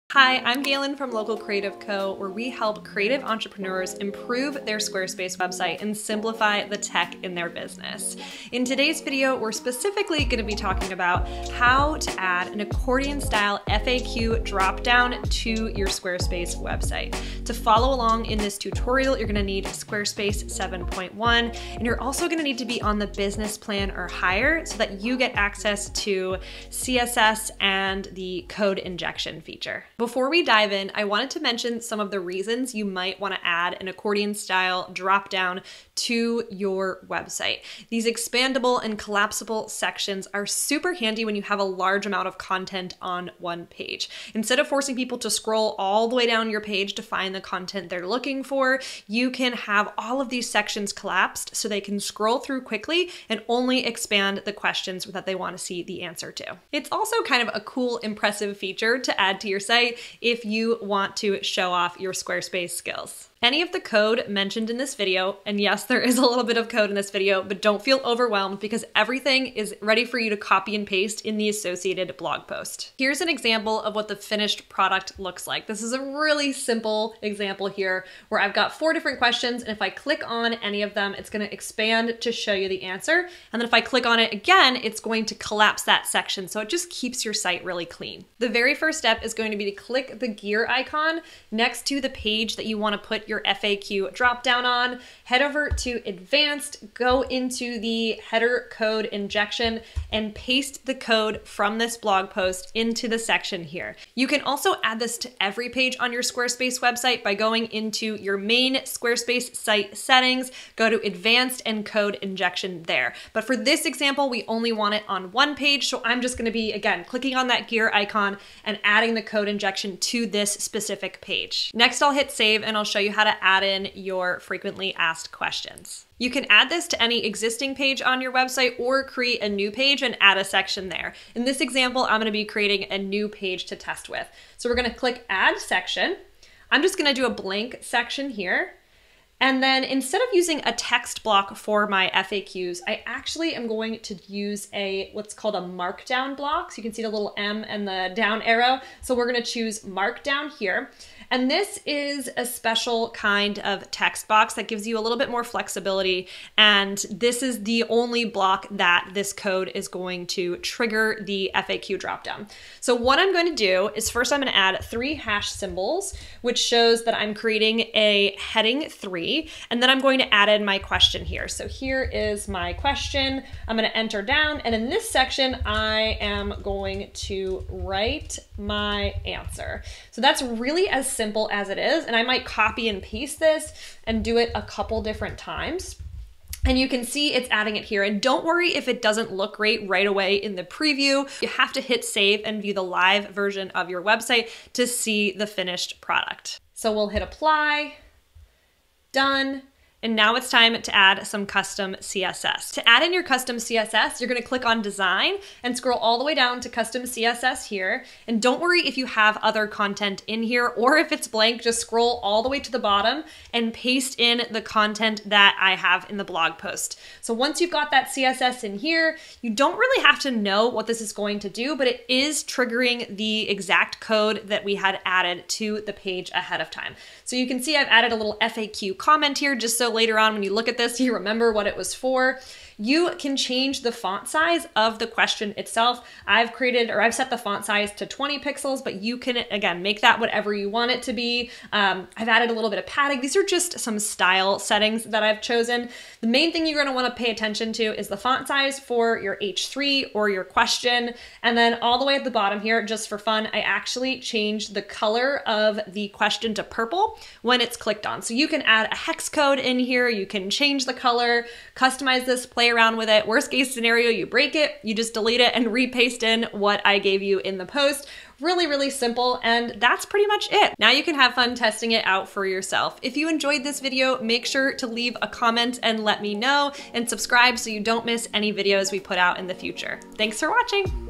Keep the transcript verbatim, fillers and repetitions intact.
Hi, I'm Galen from Local Creative Co, where we help creative entrepreneurs improve their Squarespace website and simplify the tech in their business. In today's video, we're specifically going to be talking about how to add an accordion-style F A Q drop-down to your Squarespace website. To follow along in this tutorial, you're going to need Squarespace seven point one, and you're also going to need to be on the business plan or higher so that you get access to C S S and the code injection feature. Before we dive in, I wanted to mention some of the reasons you might want to add an accordion-style drop-down to your website. These expandable and collapsible sections are super handy when you have a large amount of content on one page. Instead of forcing people to scroll all the way down your page to find the content they're looking for, you can have all of these sections collapsed so they can scroll through quickly and only expand the questions that they want to see the answer to. It's also kind of a cool, impressive feature to add to your site if you want to show off your Squarespace skills. Any of the code mentioned in this video, and yes, there is a little bit of code in this video, but don't feel overwhelmed because everything is ready for you to copy and paste in the associated blog post. Here's an example of what the finished product looks like. This is a really simple example here where I've got four different questions, and if I click on any of them, it's going to expand to show you the answer. And then if I click on it again, it's going to collapse that section. So it just keeps your site really clean. The very first step is going to be to click the gear icon next to the page that you want to put your F A Q drop down on, head over to advanced, go into the header code injection and paste the code from this blog post into the section here. You can also add this to every page on your Squarespace website by going into your main Squarespace site settings, go to advanced and code injection there. But for this example, we only want it on one page. So I'm just going to be, again, clicking on that gear icon and adding the code injection to this specific page. Next, I'll hit save and I'll show you how to add in your frequently asked questions. You can add this to any existing page on your website or create a new page and add a section there. In this example, I'm going to be creating a new page to test with. So we're going to click add section. I'm just going to do a blank section here. And then instead of using a text block for my F A Qs, I actually am going to use a what's called a markdown block. So you can see the little M and the down arrow. So we're going to choose markdown here. And this is a special kind of text box that gives you a little bit more flexibility. And this is the only block that this code is going to trigger the F A Q dropdown. So what I'm going to do is first I'm going to add three hash symbols, which shows that I'm creating a heading three. And then I'm going to add in my question here. So here is my question. I'm going to enter down. And in this section, I am going to write my answer. So that's really as simple as it is. And I might copy and paste this and do it a couple different times. And you can see it's adding it here. And don't worry if it doesn't look great right away in the preview. You have to hit save and view the live version of your website to see the finished product. So we'll hit apply. Done. And now it's time to add some custom C S S. To add in your custom C S S, you're going to click on design and scroll all the way down to custom C S S here. And don't worry if you have other content in here or if it's blank, just scroll all the way to the bottom and paste in the content that I have in the blog post. So once you've got that C S S in here, you don't really have to know what this is going to do, but it is triggering the exact code that we had added to the page ahead of time. So you can see I've added a little F A Q comment here just so later on when you look at this, you remember what it was for. You can change the font size of the question itself. I've created, or I've set the font size to twenty pixels, but you can, again, make that whatever you want it to be. Um, I've added a little bit of padding. These are just some style settings that I've chosen. The main thing you're gonna wanna pay attention to is the font size for your H three or your question. And then all the way at the bottom here, just for fun, I actually changed the color of the question to purple when it's clicked on. So you can add a hex code in here, you can change the color, customize this, play around with it. Worst case scenario, you break it, you just delete it and repaste in what I gave you in the post. Really, really simple, and that's pretty much it. Now you can have fun testing it out for yourself. If you enjoyed this video, make sure to leave a comment and let me know, and subscribe so you don't miss any videos we put out in the future. Thanks for watching.